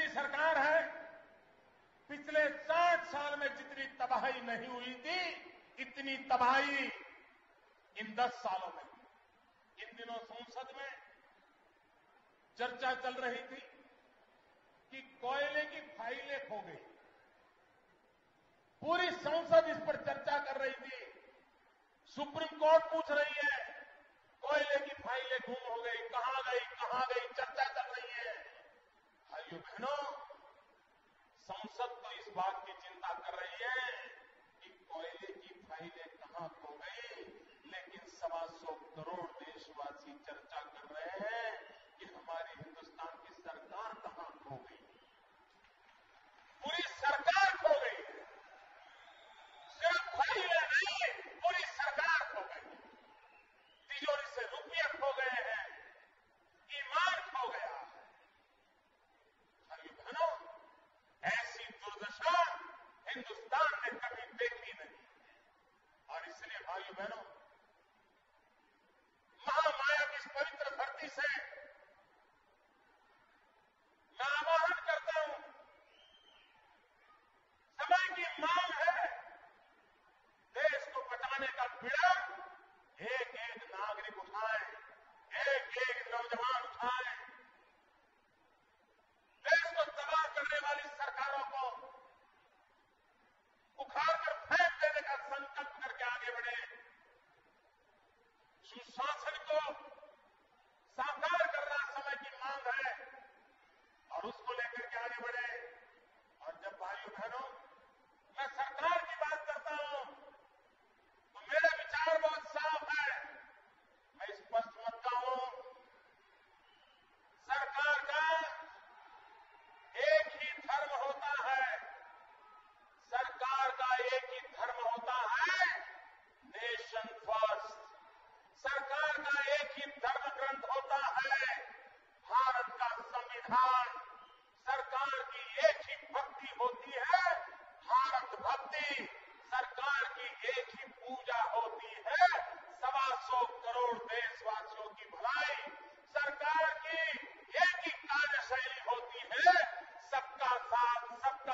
सरकार है, पिछले 60 साल में जितनी तबाही नहीं हुई थी, इतनी तबाही इन 10 सालों में। इन दिनों संसद में चर्चा चल रही थी कि कोयले की फाइलें खो गई। पूरी संसद इस पर चर्चा कर रही थी। सुप्रीम कोर्ट पूछ रही है, कोयले की फाइलें गुम हो गई, कहां गई, चर्चा चल रही है। भाइयों बहनों, संसद तो इस बात की चिंता कर रही है कि कोयले की फाइलें कहां खो गई, लेकिन 125 करोड़ देशवासी चर्चा कर रहे हैं कि हमारी हिंदुस्तान की सरकार कहां खो गई। पूरी सरकार खो गई, सिर्फ फाइलें नहीं, पूरी सरकार खो गई। तिजोरी से रुपये खो गए हैं, ईमान खो गया है। भाइयों बहनों, ऐसी दुर्दशा हिंदुस्तान ने कभी देखी नहीं। और इसलिए भाइयों बहनों, महामाया की इस पवित्र धरती से मैं आह्वान करता हूं, समय की मांग है, देश को बचाने का बीड़ा एक एक नागरिक उठाए, एक एक नौजवान उठाए। देश को तबाह करने वाली सरकारों को उखाड़ कर फेंक देने का संकल्प करके आगे बढ़े। सुशासन को साकार करना समय की मांग है और उसको लेकर के आगे बढ़े। और जब भाइयों बहनों मैं सरकार की बात करता हूं तो मेरे विचार बहुत साफ है। मैं स्पष्ट समझता हूं, सरकार का एक ही धर्म होता है, सरकार का एक ही धर्म होता है, नेशन फर्स्ट। सरकार का एक ही धर्म ग्रंथ होता है, भारत का संविधान। सरकार की एक ही भक्ति होती है, भारत भक्ति। सरकार की एक ही पूजा होती है, 125 करोड़ देशवासियों की भलाई। सरकार की एक ही कार्यशैली होती है, सबका साथ सबका